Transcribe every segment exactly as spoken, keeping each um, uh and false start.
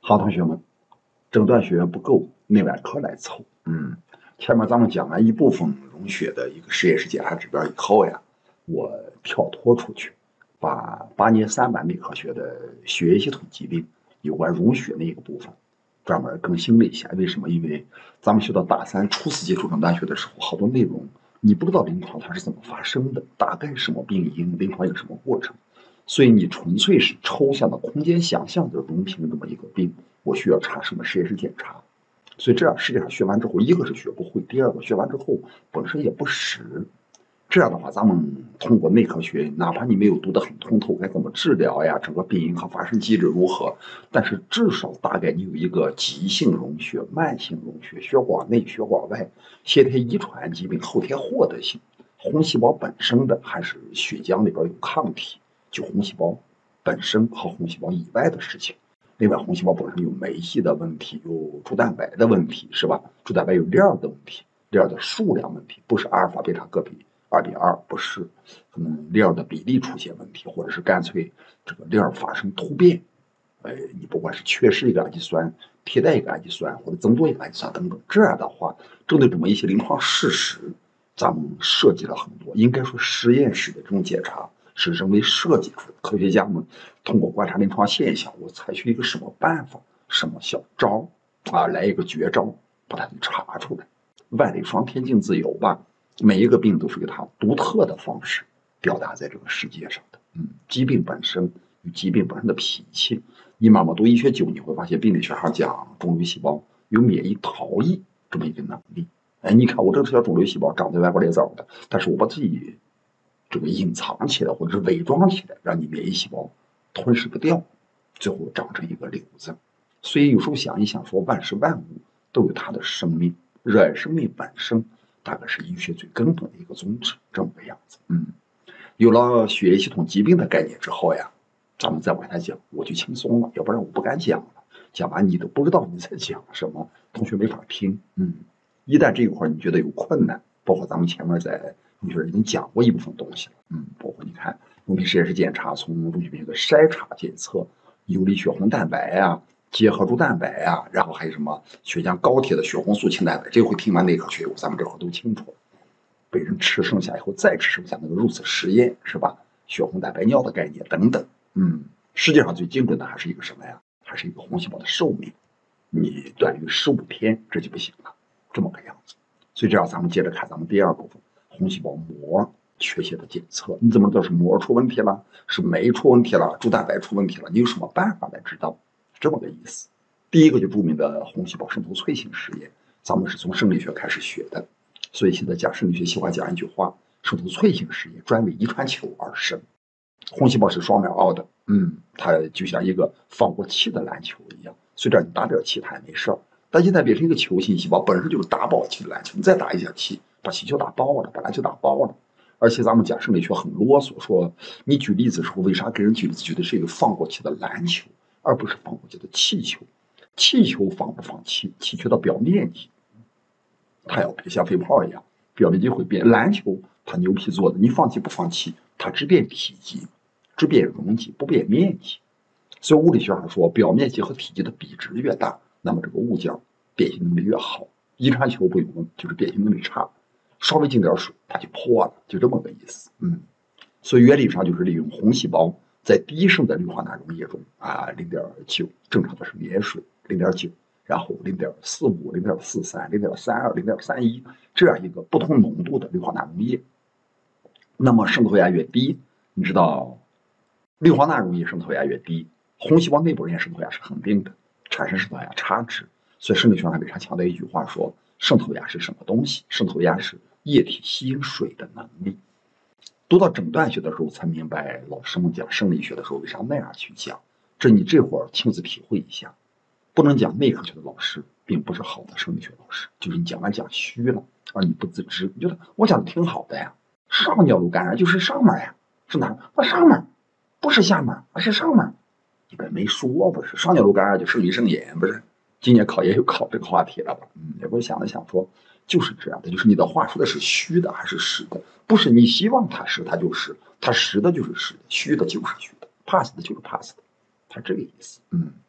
好，同学们，诊断学不够，内外科来凑。嗯，前面咱们讲完一部分溶血的一个实验室检查指标以后呀，我跳脱出去，把八年三版内科学的血液系统疾病有关溶血那个部分专门更新了一下。为什么？因为咱们学到大三初次接触诊断学的时候，好多内容你不知道临床它是怎么发生的，大概什么病因，临床有什么过程。所以你纯粹是抽象的空间想象的溶平这么一个病，我需要查什么实验室检查。所以这样实际上学完之后，一个是学不会，第二个学完之后本身也不实。这样的话，咱们通过内科学，哪怕你没有读得很通透，该怎么治疗呀，整个病因和发生机制如何，但是至少大概你有一个急性溶血、慢性溶血、血管内、血管外、先天遗传疾病、后天获得性、红细胞本身的还是血浆里边有抗体。就红细胞本身和红细胞以外的事情。另外，红细胞本身有酶系的问题，有珠蛋白的问题，是吧？珠蛋白有链的问题，链的数量问题，不是阿尔法、贝塔各比二比二，不是，可能链的比例出现问题，或者是干脆这个链发生突变。呃，你不管是缺失一个氨基酸，替代一个氨基酸，或者增多一个氨基酸等等，这样的话，针对这么一些临床事实，咱们设计了很多，应该说实验室的这种检查。是人为设计出的。科学家们通过观察临床现象，我采取一个什么办法、什么小招啊，来一个绝招，把它给查出来。万里霜天竞自由吧，每一个病都是有它独特的方式表达在这个世界上的。嗯，疾病本身与疾病本身的脾气，你慢慢读医学久，你会发现病理学上讲肿瘤细胞有免疫逃逸这么一个能力。哎，你看我这个小肿瘤细胞长在外边咧枣的，但是我把自己这个隐藏起来或者是伪装起来，让你免疫细胞吞噬不掉，最后长成一个瘤子。所以有时候想一想，说万事万物都有它的生命，热爱生命本身，大概是医学最根本的一个宗旨，这么个样子。嗯，有了血液系统疾病的概念之后呀，咱们再往下讲，我就轻松了，要不然我不敢讲了。讲完你都不知道你在讲什么，同学没法听。嗯，一旦这一块你觉得有困难，包括咱们前面在同学已经讲过一部分东西了，嗯，包括你看溶血实验室检查，从溶血病的筛查检测、游离血红蛋白呀、结合珠蛋白呀，然后还有什么血浆高铁的血红素氢蛋白，这回听完内科学，咱们这会儿都清楚了。被人吃剩下以后再吃剩下那个入死实验是吧？血红蛋白尿的概念等等，嗯，世界上最精准的还是一个什么呀？还是一个红细胞的寿命，你短于十五天这就不行了，这么个样子。所以这样咱们接着看咱们第二部分。红细胞膜缺陷的检测，你怎么知道是膜出问题了，是酶出问题了，珠蛋白出问题了？你有什么办法来知道？这么个意思。第一个就著名的红细胞渗透脆性实验，咱们是从生理学开始学的，所以现在讲生理学喜欢讲一句话：渗透脆性实验专为遗传球而生。红细胞是双面凹的，嗯，它就像一个放过气的篮球一样，随着你打点气它也没事儿。但一旦变成一个球形细胞，本身就是打爆气的篮球，你再打一下气，把气球打爆了，把篮球打爆了。而且咱们讲生理学很啰嗦，说你举例子的时候，为啥给人举例子举的是一个放过气的篮球，而不是放过气的气球？气球放不放气？气球的表面积，它要像飞炮一样，表面积会变。篮球它牛皮做的，你放气不放气，它只变体积，只变容积，不变面积。所以物理学上说，表面积和体积的比值越大，那么这个物件变形能力越好。遗传球不用，就是变形能力差，稍微进点水它就破了，就这么个意思。嗯，所以原理上就是利用红细胞在低渗的氯化钠溶液中啊，零点九，正常的是盐水零点九，然后零点四五、零点四三、零点三二、零点三一这样一个不同浓度的氯化钠溶液。那么渗透压越低，你知道氯化钠溶液渗透压越低，红细胞内部人渗透压是恒定的，产生渗透压差值。所以生理学上为啥强调一句话说，渗透压是什么东西？渗透压是液体吸引水的能力。读到诊断学的时候才明白，老师们讲生理学的时候为啥那样去讲。这你这会儿亲自体会一下。不能讲内科学的老师并不是好的生理学老师，就是你讲完讲虚了，而你不自知。你觉得我讲的挺好的呀，上尿路感染就是上面呀，是哪？那上面不是下面，而是上面。你们没说不是？上尿路感染就是胰肾炎，不是？今年考研又考这个话题了吧？嗯，也不是想了想说，就是这样的，就是你的话说的是虚的还是实的？不是你希望它是，它就是；它实的就是实的，虚的就是虚的，pass 的就是 pass 的，它这个意思。嗯，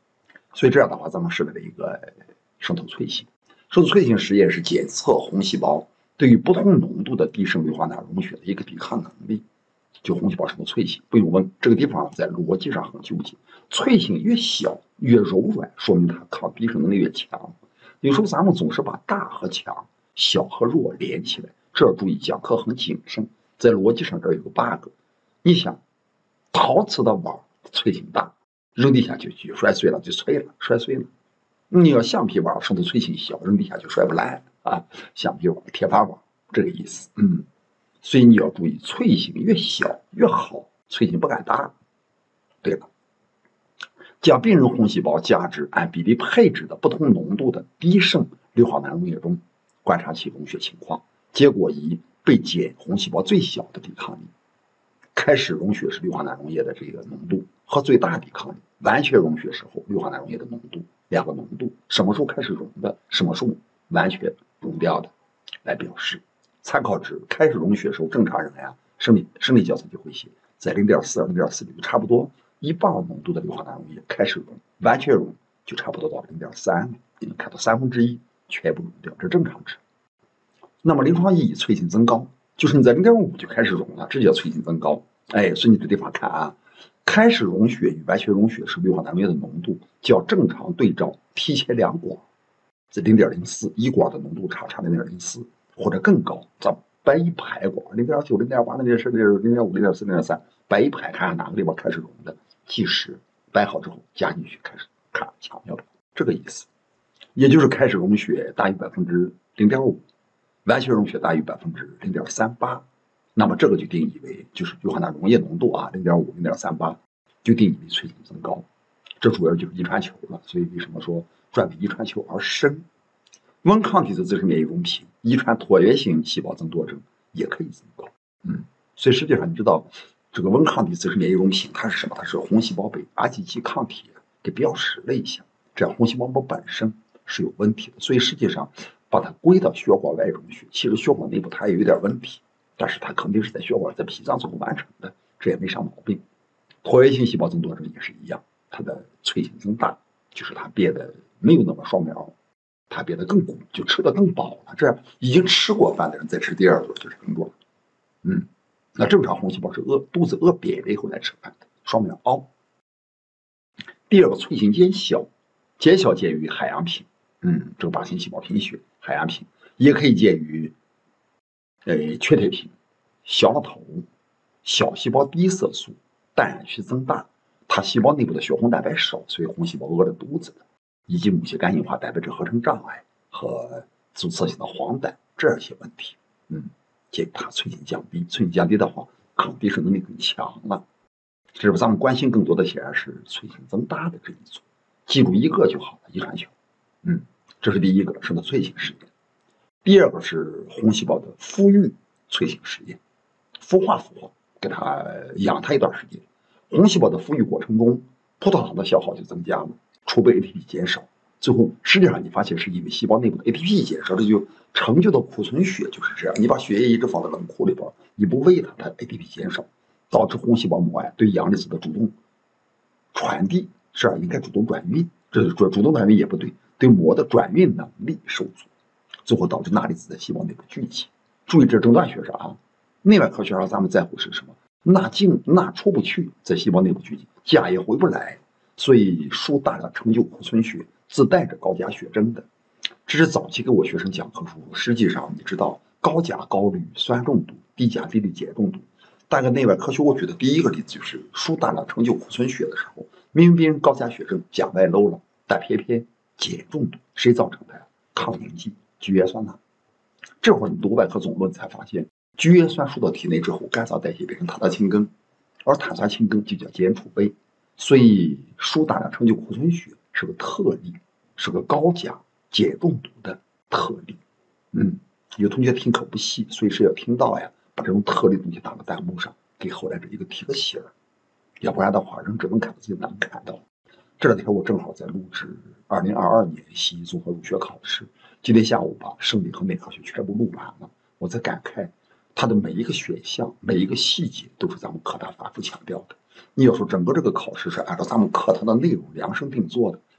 所以这样的话，咱们设立了一个渗透脆性。渗透脆性实验是检测红细胞对于不同浓度的低渗氯化钠溶血的一个抵抗能力。就红细胞渗透脆性，不用问，这个地方在逻辑上很纠结。脆性越小越柔软，说明它抗低渗能力越强。有时候咱们总是把大和强、小和弱连起来，这要注意，讲课很谨慎。在逻辑上这有个 bug。你想，陶瓷的碗脆性大，扔地下就就摔碎了，就脆了，摔碎了。你要橡皮碗渗透脆性小，扔地下就摔不烂啊。橡皮碗、铁饭碗这个意思，嗯。所以你要注意，脆性越小越好，脆性不敢大。对了，将病人红细胞加至按比例配置的不同浓度的低渗氯化钠溶液中，观察其溶血情况。结果以被检红细胞最小的抵抗力，开始溶血时氯化钠溶液的这个浓度和最大抵抗力，完全溶血时候氯化钠溶液的浓度，两个浓度，什么时候开始溶的，什么时候完全溶掉的，来表示。参考值：开始溶血时候，正常人呀，生理生理教材就会写，在 零点四 零点四 里就差不多一磅浓度的氯化钠溶液开始溶，完全溶就差不多到 零点三 了。你能看到三分之一全部溶掉，这正常值。那么临床意义，脆性增高，就是你在 零点五 就开始溶了，这叫脆性增高。哎，所以你这地方看啊，开始溶血与完全溶血时氯化钠溶液的浓度较正常对照提前两管，在 零点零四，一管的浓度差差 零点零四。或者更高，咱摆一排管，零点九、零点八、零点十、零点五、零点四、零点三，摆一排，看看哪个地方开始溶的，计时，摆好之后加进去，开始看抢掉，这个意思。也就是开始溶血大于百分之零点五，完全溶血大于百分之零点三八，那么这个就定义为就是氯化钠溶液浓度啊，零点五、零点三八，就定义为脆性增高。这主要就是遗传球了，所以为什么说专为遗传球而生？温抗体的自身免疫溶平，遗传椭圆形细胞增多症也可以增高。嗯，所以实际上你知道，这个温抗体自身免疫溶平它是什么？它是红细胞被 I G G 抗体给标识了一下，这样红细胞膜本身是有问题的。所以实际上把它归到血管外溶血，其实血管内部它也有点问题，但是它肯定是在血管在脾脏中完成的，这也没啥毛病。椭圆形细胞增多症也是一样，它的脆性增大，就是它变得没有那么双苗。它变得更鼓，就吃得更饱了。这样已经吃过饭的人再吃第二顿就是更多了。嗯，那正常红细胞是饿肚子饿扁了以后来吃饭的，双苗凹。第二个，脆性减小，减小见于海洋品，嗯，这个靶心细胞贫血，海洋品也可以见于呃缺铁品、小了头、小细胞低色素、淡染区增大，它细胞内部的血红蛋白少，所以红细胞饿着肚子的。以及母细肝硬化蛋白质合成障碍和阻塞性的黄疸这些问题，嗯，建议它脆性降低。脆性降低的话，抗低渗能力更强了。这是咱们关心更多的显然是脆性增大的这一组，记住一个就好了，遗传球。嗯，这是第一个渗透脆性实验。第二个是红细胞的孵育脆性实验，孵化孵化，给它养它一段时间。红细胞的孵育过程中，葡萄糖的消耗就增加了。储备 A T P 减少，最后实际上你发现是因为细胞内部的 A T P 减少，这就成就的库存血就是这样。你把血液一直放在冷库里边，你不喂它，它 A T P 减少，导致红细胞膜呀对阳离子的主动传递，这样应该主动转运，这主主动转运也不对，对膜的转运能力受阻，最后导致钠离子在细胞内部聚集。注意这诊断学上啊，内外科学上咱们在乎是什么？钠进钠出不去，在细胞内部聚集，钾也回不来。所以输大量成就库存血，自带着高钾血症的，这是早期给我学生讲课时候。实际上你知道，高钾高氯酸中毒，低钾低氯碱中毒。大概内外科学我举的第一个例子就是输大量成就库存血的时候，明明别人高钾血症钾外漏了，但偏偏碱中毒，谁造成的呀？抗凝剂聚盐酸钠。这会儿你读外科总论才发现，聚盐酸输到体内之后，干燥代谢变成碳酸氢根，而碳酸氢根就叫碱储备。所以输大量成就库存血是个特例，是个高钾碱中毒的特例。嗯，有同学听课不细，所以是要听到呀，把这种特例东西打到弹幕上，给后来这一个提个醒儿，要不然的话，人只能看到自己能看到。这两天我正好在录制二零二二年西医综合入学考试，今天下午把生理和内科学全部录完了，我在感慨，它的每一个选项、每一个细节都是咱们课堂反复强调的。你要说整个这个考试是按照咱们课堂的内容量身定做的，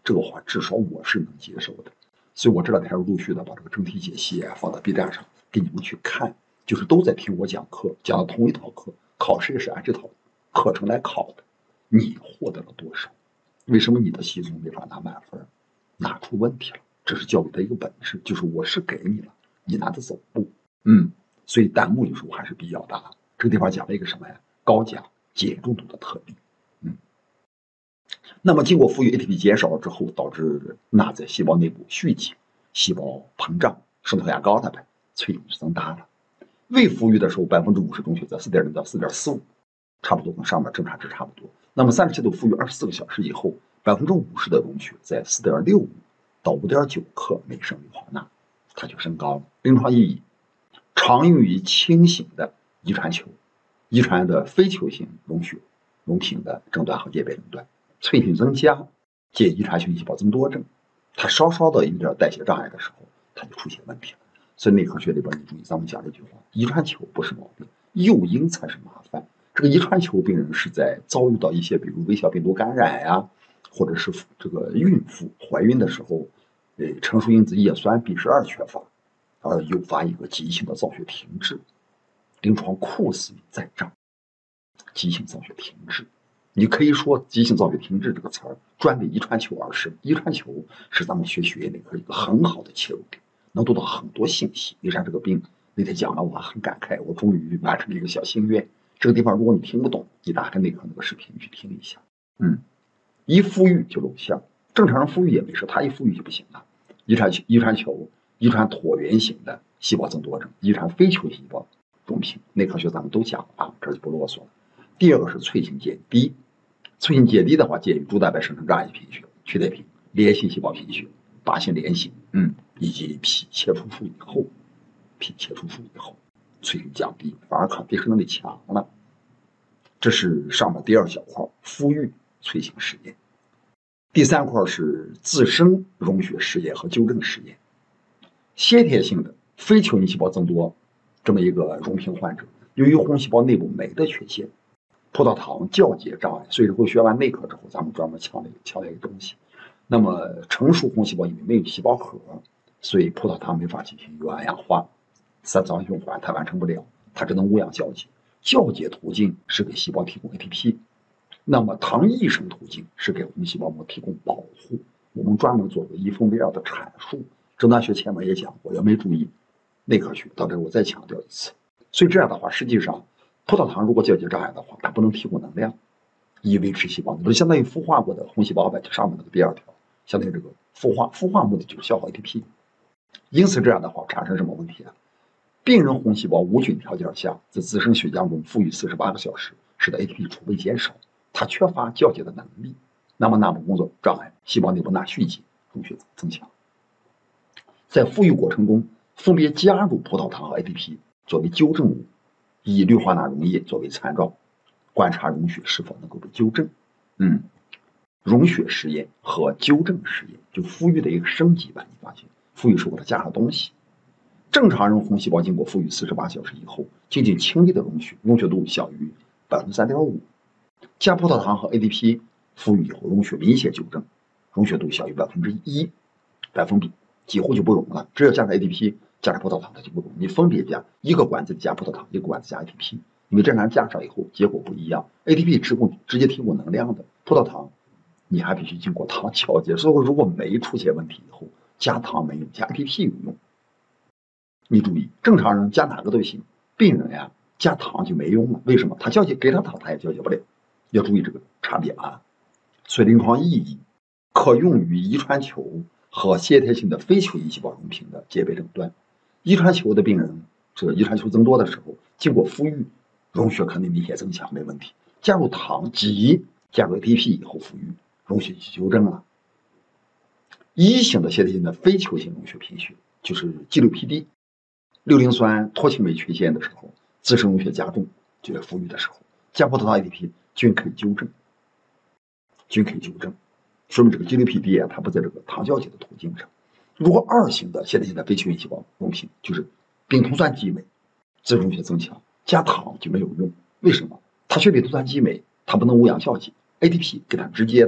这个话至少我是能接受的。所以我这两天陆续的把这个整体解析啊放到 B 站上给你们去看，就是都在听我讲课，讲的同一套课，考试也是按这套课程来考的。你获得了多少？为什么你的习总没法拿满分？哪出问题了？这是教育的一个本质，就是我是给你了，你拿着走不？嗯，所以弹幕有时候还是比较大。这个地方讲了一个什么呀？高钾碱中毒的特例。嗯，那么经过富裕 A T P 减少了之后，导致钠在细胞内部蓄积，细胞膨胀，渗透压高了呗，脆性增大了。未富裕的时候，百分之五十中血在四点零到四点四五，差不多跟上面正常值差不多。那么三十七度富裕二十四个小时以后，百分之五十的溶血在四点六五到五点九克每升氯化钠，它就升高了。临床意义，常用于轻型的遗传球、遗传的非球性溶血、溶品的诊断和鉴别诊断。脆性增加，介遗传性细胞增多症，它稍稍的有点代谢障碍的时候，它就出现问题了。所以内科学里边，你注意咱们讲这句话：遗传球不是毛病，诱因才是麻烦。这个遗传球病人是在遭遇到一些比如微小病毒感染呀、啊，或者是这个孕妇怀孕的时候，呃，成熟因子叶酸 B 十二缺乏，而诱发一个急性的造血停滞，临床酷似在涨，急性造血停滞。你可以说急性造血停滞这个词儿专为遗传球而生，遗传球是咱们学血液内科一个很好的切入点，能得到很多信息。为啥这个病那天讲了，我很感慨，我终于完成了一个小心愿。这个地方如果你听不懂，你打开内科那个视频去听一下。嗯，一富裕就露馅，正常人富裕也没事，他一富裕就不行了。遗传遗传球、遗传椭圆形的细胞增多症、遗传非球细胞溶品，内科学咱们都讲了啊，这就不啰嗦了。第二个是脆性减低，脆性减低的话，介于猪蛋白生成障碍贫血、缺铁贫、链性细胞贫血、靶性链性，嗯，以及脾切除术以后，脾切除术以后，脆性降低，反而抗结石能力强了。这是上面第二小块，富裕脆性实验。第三块是自身溶血实验和纠正实验。先天性的非球形细胞增多，这么一个溶品患者，由于红细胞内部酶的缺陷。葡萄糖酵解障碍，所以说学完内科之后，咱们专门强调强调一个东西。那么成熟红细胞因为没有细胞核，所以葡萄糖没法进行原氧化，三槽循环它完成不了，它只能无氧酵解。酵解途径是给细胞提供 A T P， 那么糖异生途径是给红细胞膜提供保护。我们专门做过一分为二的阐述，诊断学前面也讲过，要没注意内科学，到这我再强调一次。所以这样的话，实际上。葡萄糖如果酵解障碍的话，它不能提供能量，以维持细胞，就相当于孵化过的红细胞呗，就上面那个第二条，相当于这个孵化，孵化目的就是消耗 A T P。因此这样的话产生什么问题啊？病人红细胞无菌条件下，在自身血浆中富裕四十八个小时，使得 A T P 储备减少，它缺乏酵解的能力，那么钠钴工作障碍，细胞内部钠蓄积，溶血增强。在富裕过程中，分别加入葡萄糖和 A T P 作为纠正物。以氯化钠溶液作为参照，观察溶血是否能够被纠正。嗯，溶血实验和纠正实验就富裕的一个升级版。你发现富裕是给它加了东西。正常人红细胞经过富裕四十八小时以后，进行轻微的溶血，溶血度小于百分之三点五。加葡萄糖和 A T P 富裕以后，溶血明显纠正，溶血度小于百分之一，百分比几乎就不溶了。只要加上 A T P。加上葡萄糖它就不溶，你分别加一个管子里加葡萄糖，一个管子加 A T P， 因为正常加上以后结果不一样。A T P 直供直接提供能量的，葡萄糖你还必须经过糖调节。所以如果酶出现问题以后，加糖没用，加 A T P 有用。你注意，正常人加哪个都行，病人呀加糖就没用了。为什么？他酵解给他糖，他也酵解不了。要注意这个差别啊。所以临床意义可用于遗传球和先天性的非球形细胞溶品的鉴别诊断。遗传球的病人，这个遗传球增多的时候，经过富裕，溶血肯定明显增强，没问题。加入糖及加入 A T P 以后，富裕溶血就纠正了。一型的先天性的非球形溶血贫血，就是 G 六 P D、六磷酸脱氢酶缺陷的时候，自身溶血加重，就是富裕的时候，加葡萄糖 A T P 均可以纠正，均可以纠正，说明这个 G 六 P D 啊，它不在这个糖酵解的途径上。如果二型的现在现在非球形细胞溶品就是丙酮酸激酶，自溶血增强，加糖就没有用。为什么？它缺丙酮酸激酶，它不能无氧酵解 ，A T P 给它直接的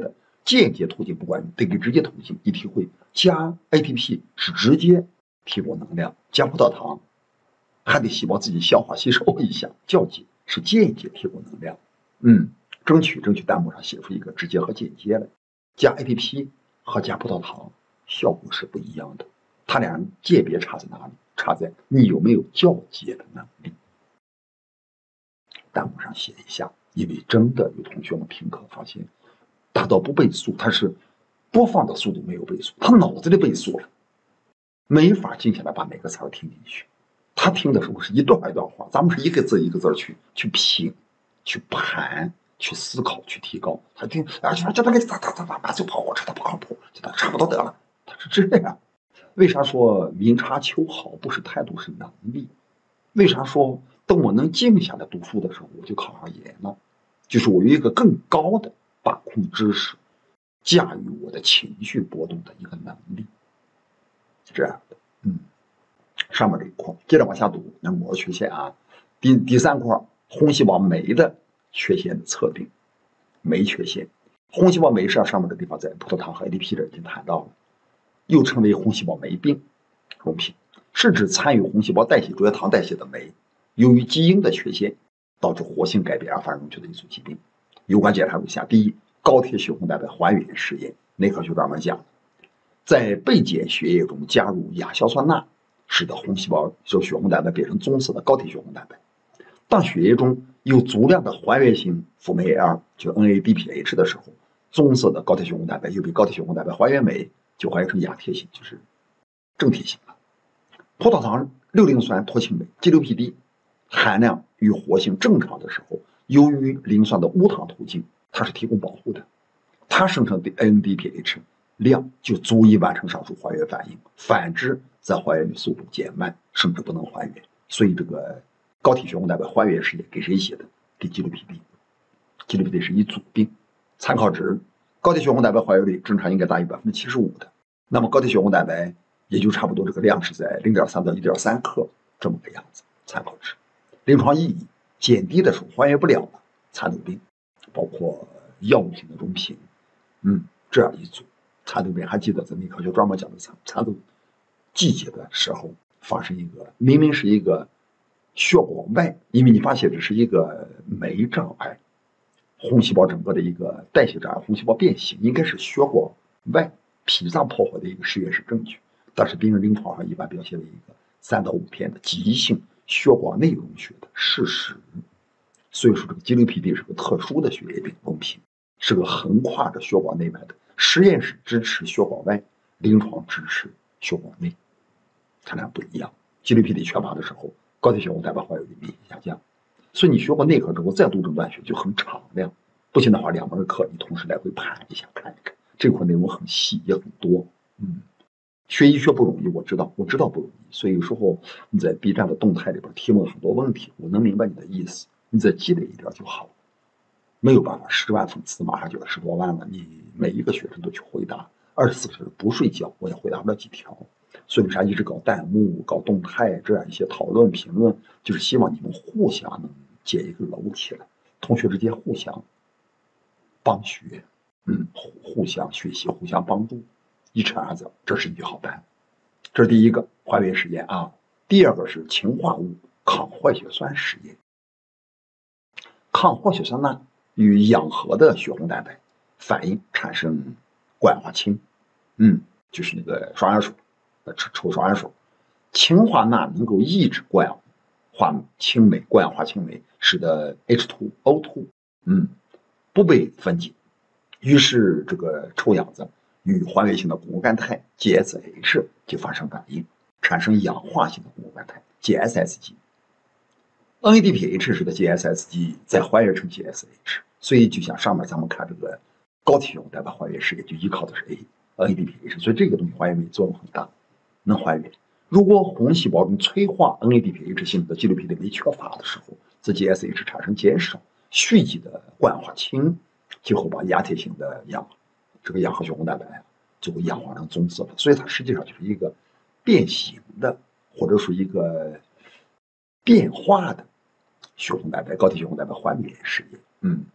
间接途径不管用，得给直接途径。一体会加 A T P 是直接提供能量，加葡萄糖还得细胞自己消化吸收一下，酵解是间接提供能量。嗯，争取争取弹幕上写出一个直接和间接来。加 A T P 和加葡萄糖效果是不一样的，它俩界别差在哪里？差在你有没有酵解的能力。弹幕上写一下，因为真的有同学们评课发现，大到不背速，他是播放的速度没有倍速，他脑子里倍速了，没法静下来把每个词儿听进去。他听的时候是一段一段话，咱们是一个字一个字去去品、去盘、去思考、去提高。他听啊，就叫他给他他他把就跑火车，他不靠谱，就他差不多得了。他是这样。为啥说明察秋毫不是态度是能力？为啥说等我能静下来读书的时候，我就考上研了？就是我有一个更高的把控知识、驾驭我的情绪波动的一个能力，是这样的。嗯，上面这一块接着往下读，那膜缺陷啊，第第三块红细胞酶的缺陷的测定，酶缺陷，红细胞酶是上面的地方在葡萄糖和 A D P 这已经谈到了，又称为红细胞酶病，容品是指参与红细胞代谢主要糖代谢的酶，由于基因的缺陷导致活性改变而发生容缺的一组疾病。有关检查如下：第一，高铁血红蛋白还原实验，内科学专门讲，在被检血液中加入亚硝酸钠，使得红细胞就血红蛋白变成棕色的高铁血红蛋白。当血液中有足量的还原性辅酶 L， 就 N A D P H 的时候，棕色的高铁血红蛋白又被高铁血红蛋白还原酶就还原成亚铁型，就是正铁型了。葡萄糖六磷酸脱氢酶 G六P D 含量与活性正常的时候，由于磷酸的无糖途径，它是提供保护的，它生成的 N D P H 量就足以完成上述还原反应。反之，则还原的速度减慢，甚至不能还原。所以这个高铁血红蛋白还原实验给谁写的？给 G六P D。G六P D 是一组病，参考值：高铁血红蛋白还原率正常应该大于百分之七十五的，那么高铁血红蛋白也就差不多这个量是在零点三到一点三克这么个样子。参考值，临床意义：减低的时候还原不了了，蚕豆病，包括药物性的溶品，嗯，这样一组蚕豆病，还记得在内科学专门讲的蚕蚕豆季节的时候发生一个，明明是一个血管外，因为你发现这是一个酶障碍，红细胞整个的一个代谢障碍，红细胞变形，应该是血管外脾脏破坏的一个实验室证据，但是病人临床上一般表现为一个三到五天的急性血管内溶血的事实。所以说这个 G六P D 是个特殊的血液病溶品，是个横跨着血管内外的，实验室支持血管外，临床支持血管内，它俩不一样。G六P D 缺乏的时候，高铁血红蛋白还原率明显下降。所以你学过内科之后再读诊断学就很敞亮，不行的话两门课你同时来回盘一下看一看，这块内容很细也很多。嗯，学医学不容易，我知道，我知道不容易，所以有时候你在 B 站的动态里边提问很多问题，我能明白你的意思，你再积累一点就好。没有办法，十万粉丝马上就要十多万了，你每一个学生都去回答，二十四个小时不睡觉，我也回答不了几条。所以为啥一直搞弹幕、搞动态这样一些讨论评论，就是希望你们互相能建一个楼起来，同学之间互相帮学，嗯，互相学习，互相帮助，一扯二子，这是一句好单。这是第一个还原实验啊。第二个是氰化物抗坏血酸实验，抗坏血酸钠与氧合的血红蛋白反应产生过氧化氢，嗯，就是那个双氧水。抽抽双氧水，氰化钠能够抑制过氧化氢酶、过氧化氢酶，使得 H 二 O 二 嗯不被分解，于是这个臭氧子与还原性的谷胱苷 G S H 就发生反应，产生氧化性的谷胱苷 G S S G。N A D P H 使得 G S S G 再还原成 G S H， 所以就像上面咱们看这个高铁血红蛋白还原实验，就依靠的是 A N A D P H， 所以这个东西还原酶作用很大。能还原。如果红细胞中催化 N A D P H 性的 G六P D 酶缺乏的时候，则 G S H 产生减少，蓄积的过氧化氢最后把亚铁性的氧，这个氧和血红蛋白就会氧化成棕色的，所以它实际上就是一个变形的，或者说一个变化的血红蛋白高铁血红蛋白还原实验。嗯，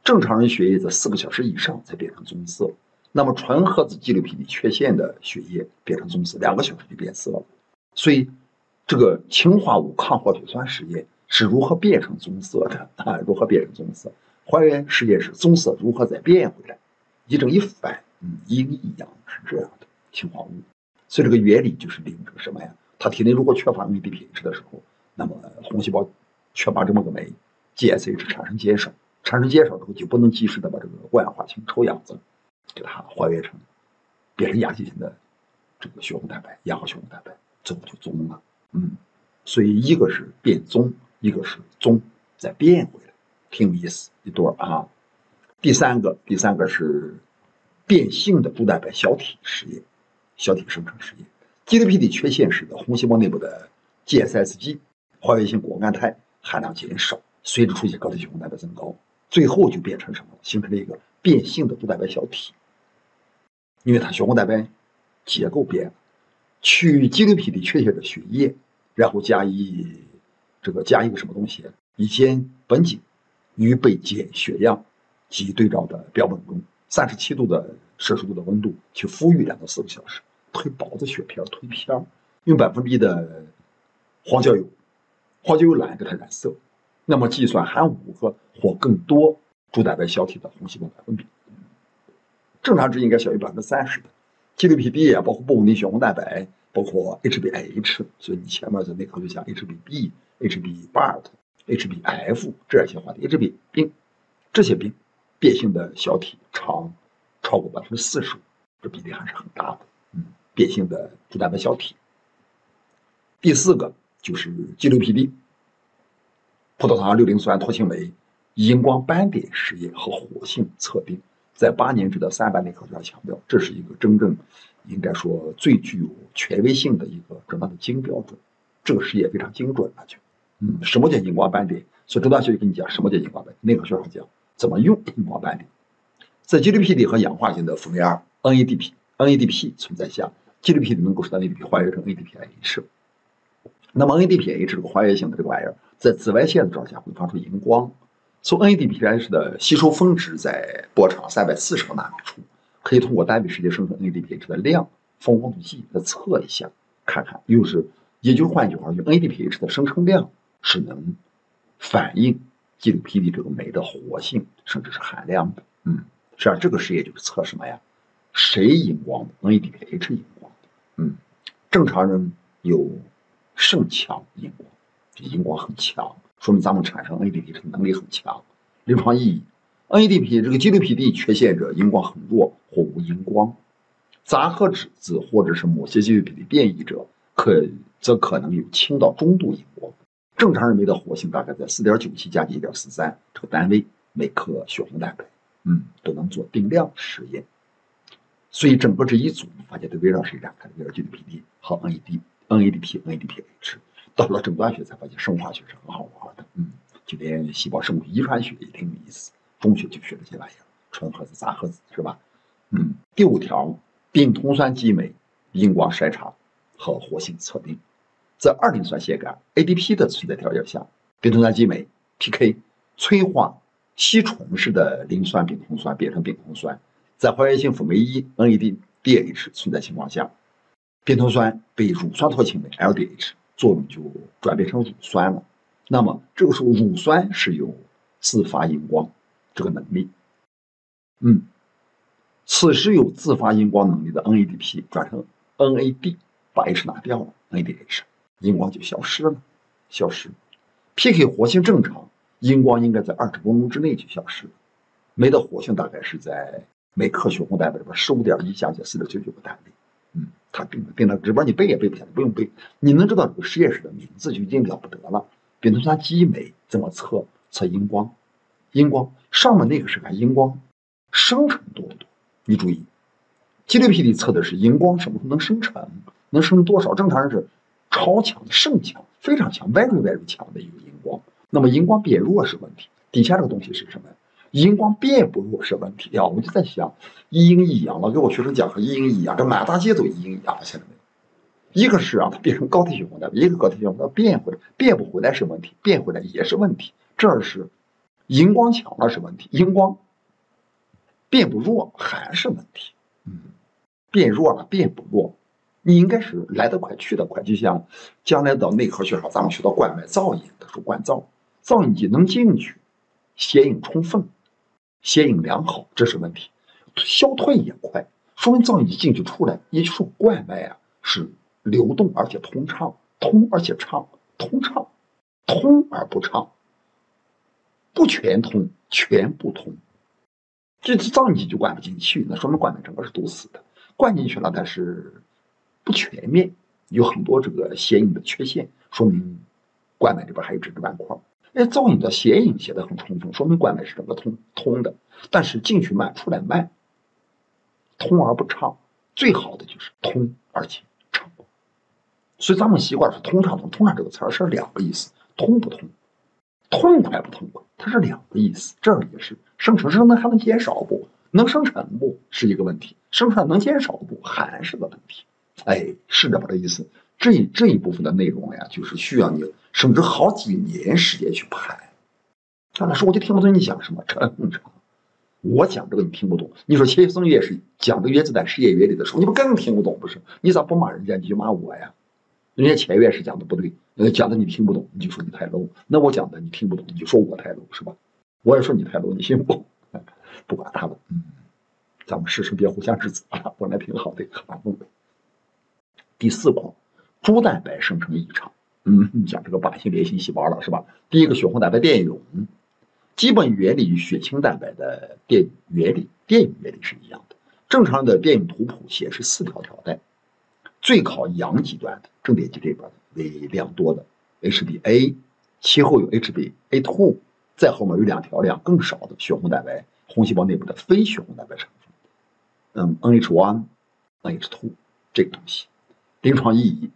正常人血液在四个小时以上才变成棕色，那么纯合子肌瘤皮底缺陷的血液变成棕色，两个小时就变色了。所以，这个氰化物抗活血酸实验是如何变成棕色的啊？如何变成棕色？还原实验是棕色如何再变回来？一正一反，嗯，一阴一阳是这样的氰化物。所以这个原理就是利用这个什么呀？它体内如果缺乏 N A D P H 的时候，那么红细胞缺乏这么个酶 G S H 产生减少，产生减少之后就不能及时的把这个过氧化氢臭氧子给它还原成变成亚基型的这个血红蛋白，亚好血红蛋白，最后就棕了。嗯，所以一个是变棕，一个是棕再变回来，挺有意思一对啊。第三个，第三个是变性的珠蛋白小体实验，小体生成实验。肌瘤皮底缺陷时的红细胞内部的 G S S G 还原性果甘肽含量减少，随着出现高体血红蛋白增高，最后就变成什么？形成了一个变性的珠蛋白小体，因为它血红蛋白结构变了，取肌瘤皮底缺陷的血液，然后加以这个加一个什么东西？乙酰苯肼与被检血样及对照的标本中，三十七度的摄氏度的温度去敷育两到四个小时，推薄的血片推片，用百分之一的黄焦油、黄焦油卵给它染色，那么计算含五个或更多珠蛋白小体的红细胞百分比，正常值应该小于百分之三十的。肌瘤皮底啊，包括不稳定血红蛋白，包括 H B I H， 所以你前面在内科就讲 H B B、H B B A R T、H B F 这样一些话题 ，H B 病这些病变性的小体常超过百分之四十五，这比例还是很大的。嗯，变性的珠蛋白小体。第四个就是肌瘤皮底葡萄糖六磷酸脱氢酶荧光斑点实验和活性测定，在八年制的三版内科学上强调，这是一个真正应该说最具有权威性的一个诊断的金标准。这个实验非常精准了，就嗯，什么叫荧光斑点？所以周大学就跟你讲什么叫荧光斑点，内科学上讲怎么用荧光斑点。在肌瘤皮底和氧化性的辅酶二 N A D P、N A D P 存在下，肌瘤皮底能够使 N A D P 还原成 N A D P H。那么 N A D P H 这个还原性的这个玩意儿，在紫外线的照下会发出荧光。从 N A D P H 的吸收峰值在波长三百四十个纳米处，可以通过单位时间生成 N A D P H 的量，风光度计来测一下，看看又是，也就是换句话说 ，N A D P H 的生成量是能反映肌瘤皮底这个酶的活性，甚至是含量的。嗯，实际上这个实验就是测什么呀？谁荧光的 ？N A D P H 荧光的。嗯，正常人有肾强荧光，这荧光很强，说明咱们产生 N A D P H 的能力很强。临床意义 ，N A D P 这个肌瘤皮底缺陷者荧光很弱或无荧光，杂合质子或者是某些肌瘤皮底变异者可则可能有轻到中度荧光。正常人酶的活性大概在 四点九七 加 一点四三 这个单位每克血红蛋白，嗯，都能做定量实验。所以整个这一组，你发现都围绕谁展开的？围绕肌瘤皮底和 N A D、N A D P、N A D P H。到了诊断学才发现生化学是很好玩的，嗯，就连细胞生物遗传学也挺有意思。中学就学这些玩意儿，纯合子、杂合子是吧？嗯。第五条，丙酮酸激酶荧光筛查和活性测定。在二磷酸腺苷 A D P 的存在条件下，丙酮酸激酶 P K 催化烯醇式的磷酸丙酮酸变成丙酮酸，在还原性辅酶一 N A D D H 存在情况下，丙酮酸被乳酸脱氢酶 L D H 作用就转变成乳酸了。那么这个时候乳酸是有自发荧光这个能力，嗯，此时有自发荧光能力的 N A D P 转成 N A D， 把 H 拿掉了 ，N A D H 荧光就消失了，消失。P K 活性正常，荧光应该在二十分钟之内就消失了。酶的活性大概是在每克血红蛋白里边十五点一加减四点九九个单位。嗯，它定的定的指标你背也背不下来，不用背，你能知道这个实验室的名字就已经了不得了。丙酮酸激酶怎么测？测荧光，荧光上面那个是看荧光生成多不多。你注意，肌瘤皮底测的是荧光什么时候能生成，能生成多少？正常人是超强的、甚强、非常强、very very 强的一个荧光。那么荧光变弱是问题，底下这个东西是什么？荧光变不弱是问题呀！我就在想，一阴一阳了，给我学生讲课一阴一阳，这满大街都一阴一阳了，现在没有。一个是让它变成高体血红蛋白，一个高体血红蛋白变回来，变不回来是问题，变回来也是问题。这是荧光强了是问题，荧光变不弱还是问题。嗯，变弱了变不弱，你应该是来得快去得快。就像将来到内科学上，咱们学到冠脉造影的时候，冠造造影剂能进去，显影充分，显影良好，这是问题。消退也快，说明造影剂进去出来，也就是说冠脉啊是流动而且通畅，通而且畅，通畅，通而不畅，不全通，全不通。这造影剂就灌不进去，那说明冠脉整个是堵死的。灌进去了，但是不全面，有很多这个显影的缺陷，说明冠脉里边还有脂质斑块。哎，造影的显影写的很充分，说明冠脉是整个通通的，但是进去慢，出来慢，通而不畅。最好的就是通而且畅。所以咱们习惯说通畅通，通畅这个词儿是两个意思，通不通，痛快不痛快，它是两个意思。这儿也是生成生能还能减少不？能生成不是一个问题，生出来能减少不还是个问题。哎，是这么个意思。这一这一部分的内容呀，就是需要你甚至好几年时间去排。老师，我就听不懂你讲什么，正常。我讲这个你听不懂，你说钱学森也是讲这个原子弹实验原理的时候，你不更听不懂不是？你咋不骂人家，你就骂我呀？人家钱院士讲的不对，呃，讲的你听不懂，你就说你太 low。那我讲的你听不懂，你就说我太 low，是吧？我也说你太 low，你信不？不管他了，嗯，咱们事事别互相指责啊，本来挺好的一个氛围。第四块，珠蛋白生成异常，嗯，讲这个靶性链性细胞了，是吧？第一个血红蛋白电泳，基本原理与血清蛋白的电泳原理、电泳原理是一样的。正常的电泳图谱显示四条条带。最靠阳极端的正电极这边的为量多的 H B A， 其后有 H B A 二， 再后面有两条量更少的血红蛋白，红细胞内部的非血红蛋白成分，嗯 N H 一 N H 二 这个东西。临床意义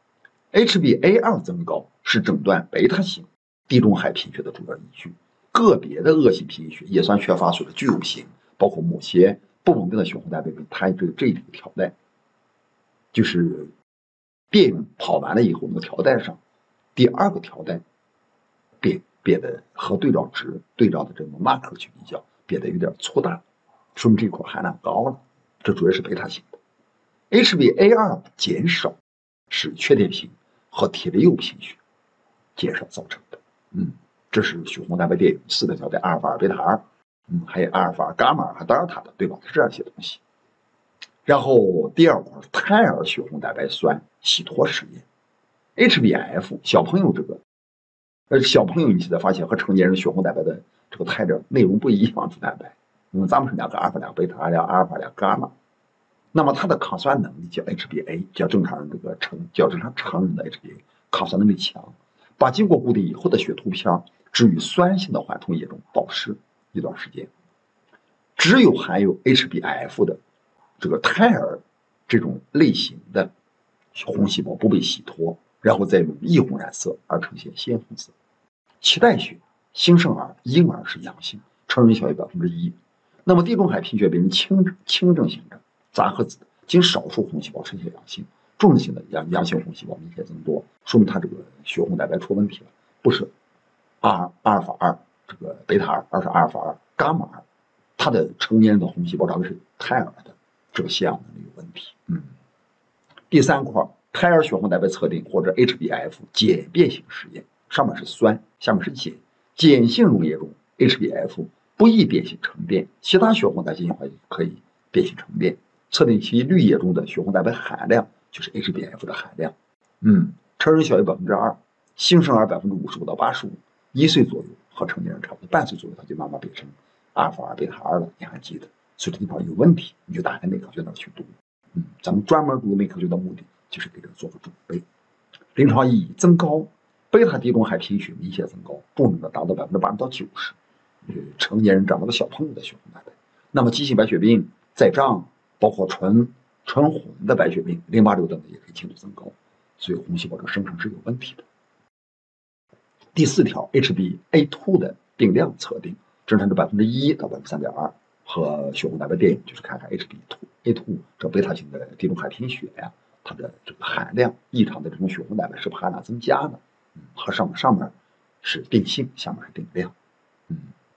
，H B A 二 增高是诊断贝塔型地中海贫血的主要依据。个别的恶性贫血、叶酸缺乏所的具有型，包括某些不稳定的血红蛋白酶，它这这一条带。就是电泳跑完了以后，那个条带上第二个条带变变得和对照值对照的这个 marker 去比较，变得有点粗大，说明这块含量高了。这主要是贝塔型的。H B A 二 减少是缺铁贫和铁粒幼贫血减少造成的。嗯，这是血红蛋白电泳四个条带，阿尔法二、贝塔二，嗯，还有阿尔法二、伽马二和德尔塔的，对吧？是这样一些东西。然后第二块，胎儿血红蛋白酸洗脱实验 ，H B F 小朋友这个，呃，小朋友你现在发现和成年人血红蛋白的这个胎点内容不一样，主蛋白，因为咱们是两个阿尔法两个贝塔，两阿尔法两伽马，那么它的抗酸能力叫 H B A， 叫正常人这个成叫正常成人的 H B A， 抗酸能力强，把经过固定以后的血图片置于酸性的缓冲液中保湿一段时间，只有含有 H B F 的这个胎儿这种类型的红细胞不被洗脱，然后再用异红染色而呈现鲜红色。脐带血新生儿、婴儿是阳性，成人小于百分之一。那么地中海贫血病人轻轻症型的杂合子仅少数红细胞呈现阳性，重症型的阳阳性红细胞明显增多，说明它这个血红蛋白出问题了，不是阿阿尔法二这个贝塔二，而是阿尔法二伽马二，它的成年人的红细胞长的是胎儿的。这个腺样能力有问题。嗯，第三块，胎儿血红蛋白测定或者 H B F 简变性实验，上面是酸，下面是碱。碱性溶液中 H B F 不易变性成变，其他血红蛋白进行化可以变性成变。测定其滤液中的血红蛋白含量就是 H B F 的含量。嗯，成人小于百分之二，新生儿百分之五十五到八十五，一岁左右和成年人差不多，半岁左右它就慢慢变成阿尔法二、贝塔二了，你还记得？所以这地方有问题，你就打开内科学那去读。嗯，咱们专门读内科学的目的就是给这个做个准备。临床意义增高，贝塔地中海贫血明显增高，重症的达到百分之八十到九十，成年人长到了小朋友的血红蛋白。那么急性白血病、再胀，包括纯纯红的白血病、淋巴瘤等的也可以轻度增高，所以红细胞的生成是有问题的。第四条 ，H B A 二 的病量测定，正常是百分之一到百分之三点二。和血红蛋白电泳就是看看 H B A 二 这贝塔型的地中海贫血呀，它的这个含量异常的这种血红蛋白是不是含量增加呢？嗯，和上面上面是定性，下面是定量。嗯，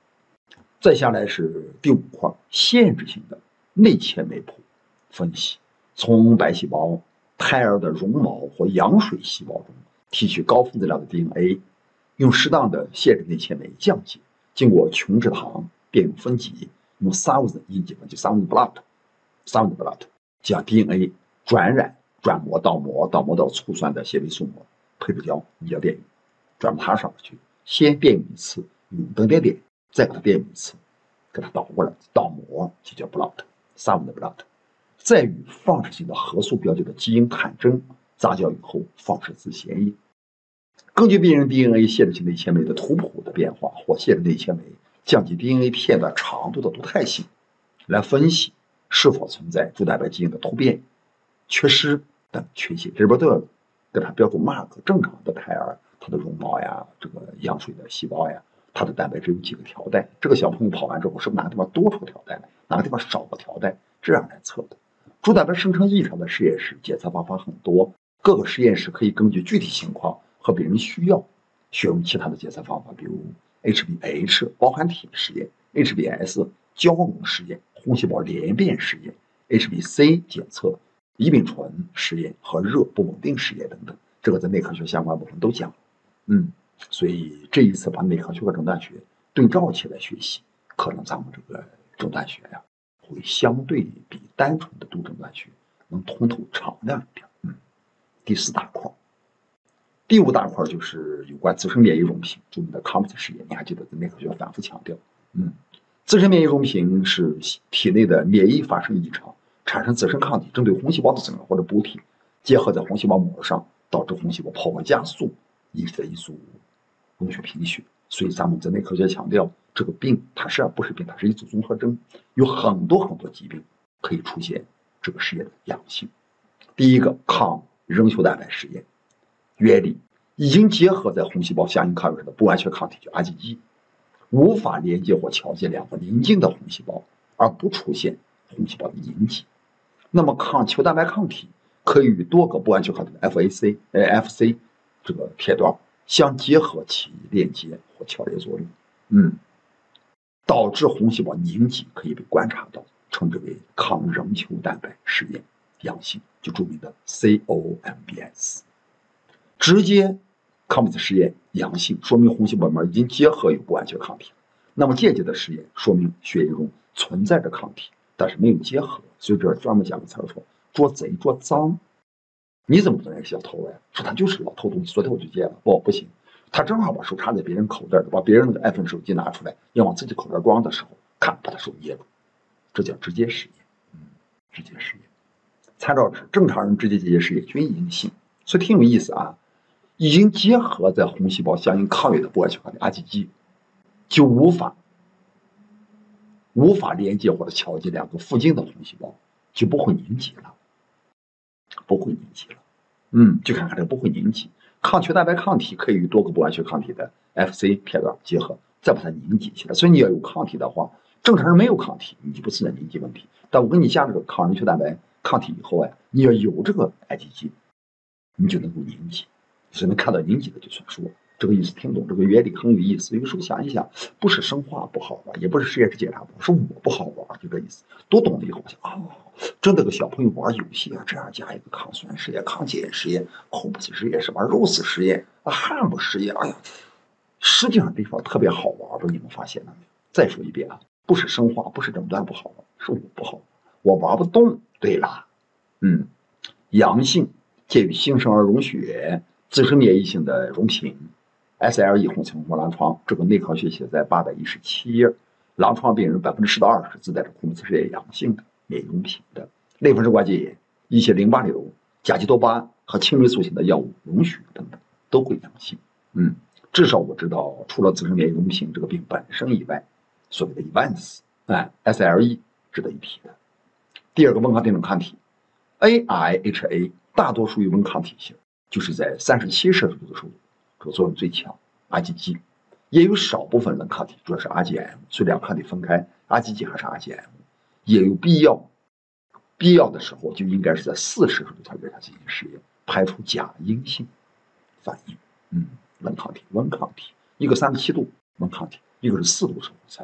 再下来是第五块，限制性的内切酶谱分析，从白细胞、胎儿的绒毛或羊水细胞中提取高分子量的 D N A， 用适当的限制内切酶降解，经过琼脂糖变用分级，用 Thousand 阴极分就 Thousand blot，Thousand blot 将 D N A 转染、转模到膜、到膜到醋酸的纤维素膜，配置胶移到电泳，转模塔上去，先电泳一次，用灯点点，再给它电泳一次，给它倒过来，倒模就叫 blot，Thousand blot。再与放射性的核素标记的基因坦针杂交以后，放射自显影。根据病人 D N A 限制性内切酶的图谱的变化或限制内切酶降低 D N A 片段长度的动态性，来分析是否存在主蛋白基因的突变、缺失等缺陷。这边都要给它标注 mark。正常的胎儿，它的绒毛呀，这个羊水的细胞呀，它的蛋白质有几个条带。这个小朋友跑完之后，是不是哪个地方多出条带来，哪个地方少个条带，这样来测的。主蛋白生成异常的实验室检测方法很多，各个实验室可以根据具体情况和病人需要，选用其他的检测方法，比如 H B H 包含体实验、H B S 交融实验、红细胞联变实验、H B C 检测、乙丙醇实验和热不稳定实验等等。这个在内科学相关部分都讲了。嗯，所以这一次把内科学和诊断学对照起来学习，可能咱们这个诊断学呀，会相对比单纯的读诊断学能通透敞亮一点。嗯，第四大块，第五大块就是有关自身免疫溶平，著名的康普斯实验，你还记得在内科学反复强调。嗯，自身免疫溶平是体内的免疫发生异常，产生自身抗体，针对红细胞的增长或者补体，结合在红细胞膜上，导致红细胞泡沫加速，引起的一组溶血贫血。所以咱们在内科学强调，这个病它实际上不是病，它是一组综合征，有很多很多疾病可以出现这个实验的阳性。第一个抗仍球蛋白实验原理，已经结合在红细胞相应抗原上的不完全抗体叫 I G G， 无法连接或桥接两个邻近的红细胞，而不出现红细胞的凝集。那么抗球蛋白抗体可以与多个不完全抗体的 F A C、呃 F C 这个片段相结合起链接或桥接作用，嗯，导致红细胞凝集可以被观察到，称之为抗仍球蛋白实验阳性，就著名的 C O M B S。直接康普斯实验阳性，说明红细胞膜已经结合有不完全抗体。那么间接的实验说明血液中存在着抗体，但是没有结合。所以这专门讲个词儿说捉贼捉赃。你怎么知道那是小偷呀？说他就是老偷东西，昨天我就见了。不，不行，他正好把手插在别人口袋里，把别人那个 iPhone 手机拿出来，要往自己口袋装的时候，看把他手捏住，这叫直接实验。嗯，直接实验。参照值，正常人直接结节实验均阴性，所以挺有意思啊。已经结合在红细胞相应抗原的不完全抗体 I G G， 就无法无法连接或者桥接两个附近的红细胞，就不会凝集了，不会凝集了。嗯，就看看这个不会凝集。抗球蛋白抗体可以与多个不完全抗体的 F C 片段结合，再把它凝集起来。所以你要有抗体的话，正常人没有抗体，你就不存在凝集问题。但我给你加这个抗仍球蛋白抗体以后呀，你要有这个 I G G， 你就能够凝集。所以能看到凝集的就算数，这个意思听懂，这个原理很有意思。有时候想一想，不是生化不好玩，也不是实验室检查不好，是我不好玩，就这意思。多懂了以后，我想哦，真的个小朋友玩游戏啊，这样加一个抗酸实验、抗碱实验、孔布斯实验、什么 Rose 实验啊、汉姆实验，哎呀，实际上这地方特别好玩，不是你们发现了没有？再说一遍啊，不是生化，不是诊断不好玩，是我不好玩，我玩不动。对啦，嗯，阳性介于新生儿溶血。自身免疫性的溶平 ，S L E 红血红狼疮，这个内科学写在八百一十七页。狼疮病人百分之十到二十自带着库姆斯实验阳性的免疫溶平的类风湿关节炎，一些淋巴瘤、甲基多巴胺和青霉素型的药物溶血等等都会阳性。嗯，至少我知道，除了自身免疫溶平这个病本身以外，所谓的 events， 哎 ，S L E 值得一提的。第二个温抗定种抗体 A I H A 大多属于温抗体型。就是在三十七摄氏度的时候，这个作用最强 ，I G G， 也有少部分冷抗体，主要是 R G M， 所以两个抗体分开 ，R G G 还是 R G M， 也有必要，必要的时候就应该是在四摄氏度条件下进行实验，排除假阴性反应。嗯，冷抗体、温抗体，一个三十七度温抗体，一个是四度生物菜，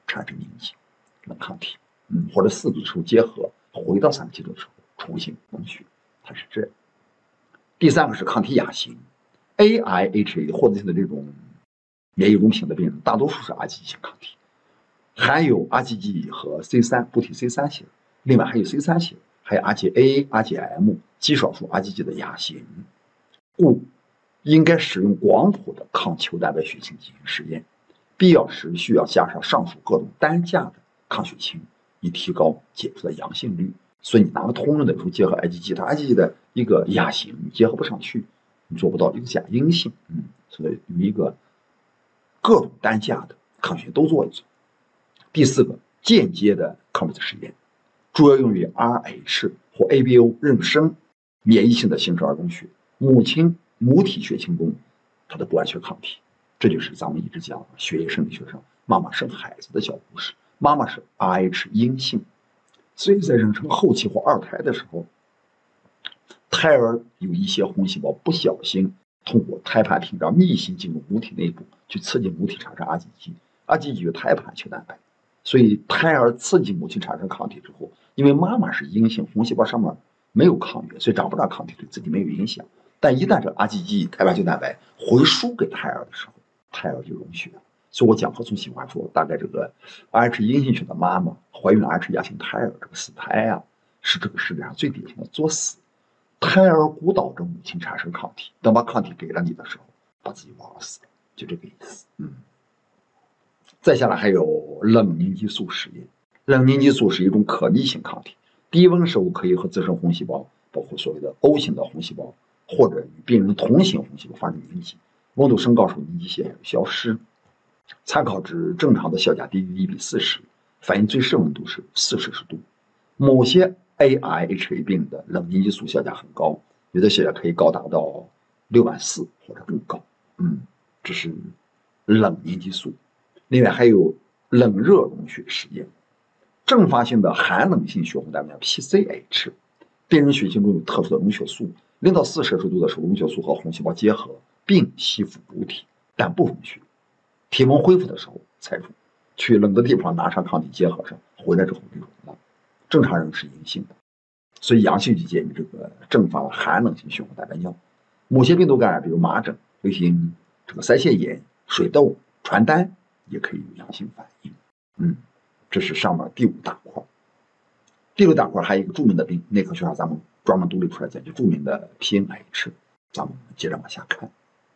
产生凝集冷抗体，嗯，或者四组的时候结合回到三个基础的时候重新冷血，它是这样。第三个是抗体亚型 ，A I H A 获得性的这种免疫溶性的病人，大多数是 R G G 型抗体，含有 R G G 和 C 三 补体 C 三型，另外还有 C 三型，还有 R G A、R G M 极少数 R G G 的亚型，故应该使用广谱的抗球蛋白血清进行实验，必要时需要加上上述各种单价的抗血清，以提高检出的阳性率。所以你拿个通用的时候结合 I G G， 它 I G G 的一个亚型你结合不上去，你做不到一个假阴性，嗯，所以有一个各种单价的抗血都做一做。第四个，间接的抗分子实验，主要用于 Rh 或 A B O 妊娠免疫性的形成儿童血，母亲母体血清中它的不完血抗体，这就是咱们一直讲血液生理学上妈妈生孩子的小故事。妈妈是 Rh 阴性，所以在妊娠后期或二胎的时候，胎儿有一些红细胞不小心通过胎盘屏障逆行进入母体内部，去刺激母体产生 R G G，R G G 与胎盘球蛋白，所以胎儿刺激母亲产生抗体之后，因为妈妈是阴性，红细胞上面没有抗原，所以长不长抗体对自己没有影响。但一旦这 R G G 胎盘球蛋白回输给胎儿的时候，胎儿就溶血了。所以我讲和总喜欢说，大概这个 Rh 阴性血的妈妈怀孕 Rh 亚型胎儿，这个死胎啊，是这个世界上最典型的作死。胎儿鼓捣着母亲产生抗体，等把抗体给了你的时候，把自己忘死了，就这个意思。嗯。再下来还有冷凝激素实验，冷凝激素是一种可逆性抗体，低温时候可以和自身红细胞，包括所谓的 O 型的红细胞，或者与病人同型红细胞发生凝集，温度升高时候凝集现象消失。参考值正常的效价低于一比四十，反应最适温度是四摄氏度。某些 A I H A 病的冷凝激素效价很高，有的效价可以高达到六万四或者更高。嗯，这是冷凝激素。另外还有冷热溶血实验，阵发性的寒冷性血红蛋白 P C H， 病人血清中有特殊的溶血素，零到四摄氏度的时候，溶血素和红细胞结合并吸附补体，但不溶血。体温恢复的时候才溶，去冷的地方拿上抗体结合上，回来之后就溶了。正常人是阴性的，所以阳性就建议这个阵发寒冷性血红蛋白尿。某些病毒感染，比如麻疹、流行这个腮腺炎、水痘、传单，也可以有阳性反应。嗯，这是上面第五大块。第六大块还有一个著名的病，内科学上咱们专门独立出来讲，就著名的 P N H。咱们接着往下看。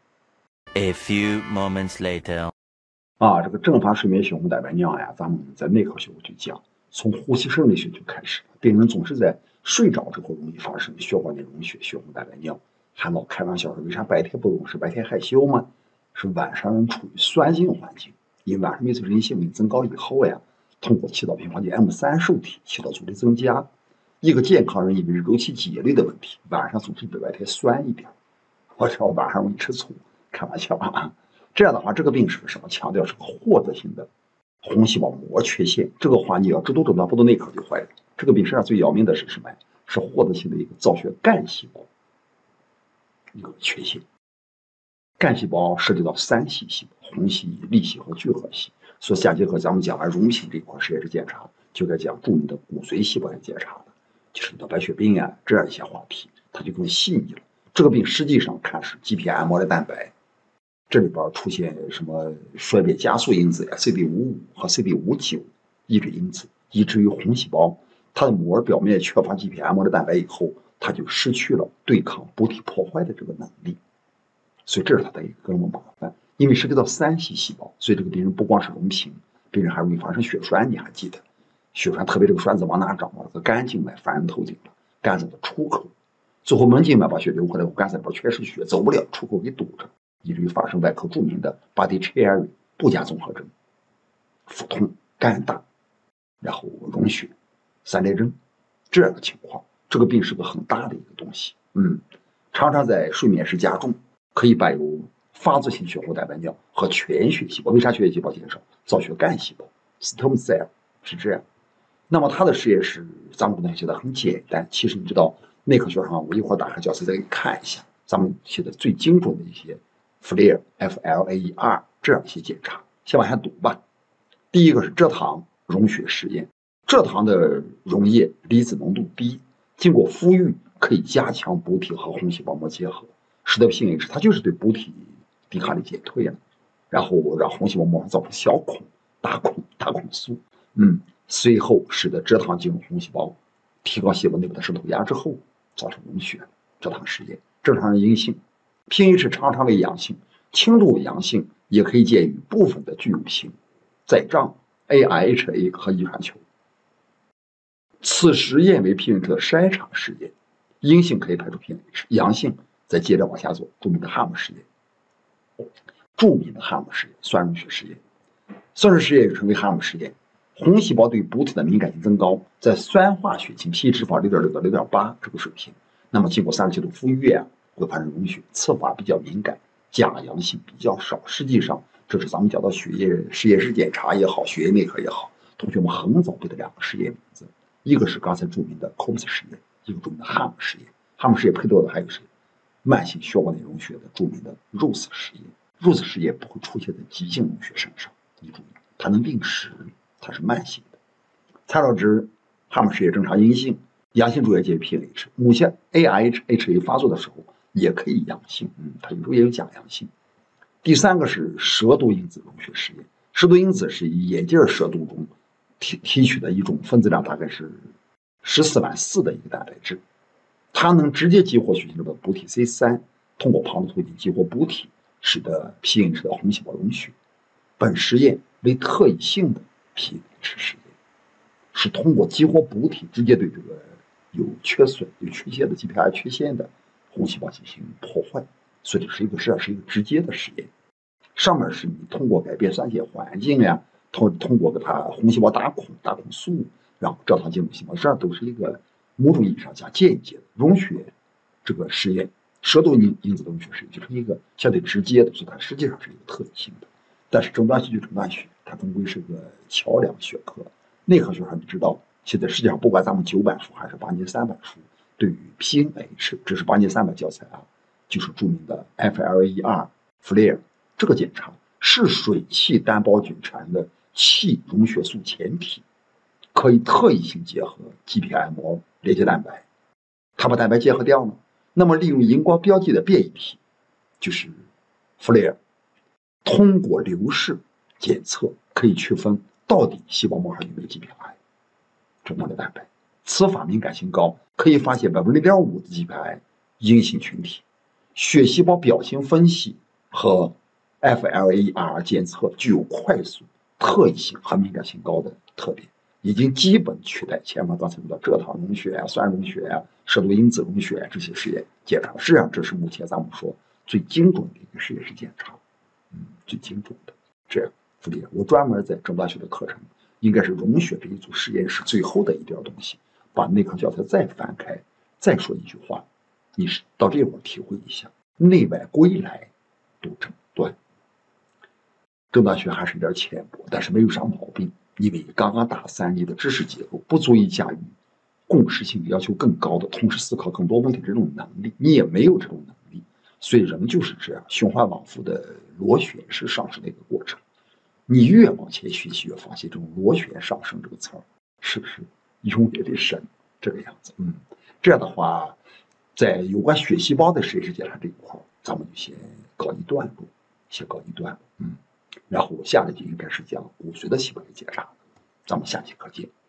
A few moments later。 啊，这个阵发睡眠血红蛋白尿呀，咱们在内科学就讲，从呼吸生理学就开始了。病人总是在睡着之后容易发生血管内溶血、血红蛋白尿，还老开玩笑说，为啥白天不溶？是白天害羞吗？是晚上人处于酸性环境，因为晚上没人性命增高以后呀，通过气道平滑肌 M 三 受体，气道阻力增加。一个健康人因为周期节律的问题，晚上总是比白天酸一点。我知道晚上容易吃醋，开玩笑啊。这样的话，这个病是个什么？强调是个获得性的红细胞膜缺陷。这个话你要知道诊断不懂内科就坏了。这个病实际上最要命的是什么呀？是获得性的一个造血干细胞一个缺陷。干细胞涉及到三系细胞：红系、粒系和聚合系。所以下节课咱们讲完溶性这一块实验室检查，就该讲著名的骨髓细胞检查了，就是你的白血病啊这样一些话题，它就更细腻了。这个病实际上看是 G P I 膜的蛋白。这里边出现什么衰变加速因子呀 ，C D 五五 和 C D 五九 抑制因子，以至于红细胞它的膜表面缺乏 G P M 的蛋白以后，它就失去了对抗补体破坏的这个能力。所以这是它的一个更麻烦，因为涉及到三系细胞，所以这个病人不光是溶平，病人还容易发生血栓。你还记得，血栓特别这个栓子往哪长啊？这个肝静脉翻人头顶了，肝脏的出口，最后门静脉把血流回来，肝脏里边全是血，走不了，出口给堵着。以至于发生外科著名的 Body-Cherry 布加综合征、腹痛、肝大，然后溶血、三联征这样的情况。这个病是个很大的一个东西，嗯，常常在睡眠时加重，可以伴有发作性血红蛋白尿和全血细胞。为啥全血细胞减少？造血干细胞 stem cell 是这样。那么它的实验室咱们不能写的很简单，其实你知道内科学上，我一会儿打开教材再给你看一下，咱们写的最精准的一些。F L A E R 这样一些检查，先往下读吧。 第一个是蔗糖溶血实验，蔗糖的溶液离子浓度低，经过馥郁可以加强补体和红细胞膜结合，使得 P N H 它就是对补体抵抗力减退了，然后让红细胞膜上造成小孔、大孔、大孔素，嗯，随后使得蔗糖进入红细胞，提高细胞内部的渗透压之后，造成溶血。蔗糖实验，正常人阴性 ，P N H 常常为阳性，轻度阳性也可以见于部分的巨有型、载障、A I H A 和遗传球。此实验为 P N H 的筛查实验，阴性可以排除 P N H， 阳性再接着往下做著名的 H A M 实验。著名的 H A M 实验，酸溶血实验，酸溶实验又称为 H A M 实验。红细胞对补体的敏感性增高，在酸化血清皮脂肪 六点六 到 六点八 这个水平，那么经过三十七度馥郁啊，会发生溶血，刺法比较敏感，假阳性比较少。实际上，这是咱们讲到血液实验室检查也好，血液内核也好，同学们很早背的两个实验名字，一个是刚才著名的 C O M S 实验，一个著名的 H A M 实验。H A M 实验配对的还有谁？慢性血管内溶血的著名的 R O S E 实验。R O S E 实验不会出现在急性溶血身上，你注意，它能定时，它是慢性的。参照值 H A M 实验正常阴性，阳性主要见于 P N H， 目前 A I H A 发作的时候也可以阳性，嗯，它有时候也有假阳性。第三个是蛇毒因子溶血实验，蛇毒因子是以眼镜蛇毒中提提取的一种分子量大概是十四万四的一个蛋白质，它能直接激活血清中的补体 C 三，通过旁的途径激活补体，使得 P N H 的红细胞溶血。本实验为特异性的 P N H 实验，是通过激活补体直接对这个有缺损、有缺陷的 G P I 缺陷的红细胞进行破坏，所以这是一个实际上是一个直接的实验。上面是你通过改变酸碱环境呀，通通过给它红细胞打孔、打孔素，让蔗糖进入细胞，实际上都是一个某种意义上讲间接的溶血这个实验。蛇毒因因子的溶血实验就是一个相对直接的，所以它实际上是一个特异性的。但是诊断细菌诊断学，它终归是个桥梁学科。内核学上你知道，现在世界上不管咱们九版书还是八年三版书，对于 P N H， 这是八年三版教材啊，就是著名的 F L A E R FLAIR 这个检查是水气单胞菌产生的气溶血素前体，可以特异性结合 G P I 膜连接蛋白，它把蛋白结合掉呢，那么利用荧光标记的变异体，就是 FLAIR， 通过流式检测可以区分到底细胞膜上有没有 G P I 这膜的蛋白。此法敏感性高，可以发现 百分之零点五 的 G P I 阴性群体。血细胞表情分析和 F L A E R 检测具有快速、特异性和敏感性高的特点，已经基本取代前面刚才说的蔗糖溶血啊、酸溶血啊、蛇毒因子溶血啊这些实验检查。实际上，这是目前咱们说最精准的一个实验室检查，嗯，最精准的。这样，傅立，我专门在诊断学的课程，应该是溶血这一组实验室最后的一点东西，把内科教材再翻开，再说一句话，你是到这会儿体会一下，内外归来都诊断。诊断学还是有点浅薄，但是没有啥毛病，因为刚刚大三，你的知识结构不足以驾驭共识性要求更高的同时思考更多问题这种能力，你也没有这种能力，所以仍旧是这样循环往复的螺旋式上升的一个过程。你越往前学习，越发现这种螺旋上升这个词儿是不是永远的深这个样子？嗯，这样的话，在有关血细胞的实验室检查这一块，咱们就先告一段落，先告一段落。嗯，然后下来就应该是讲骨髓的细胞的检查，咱们下期课见。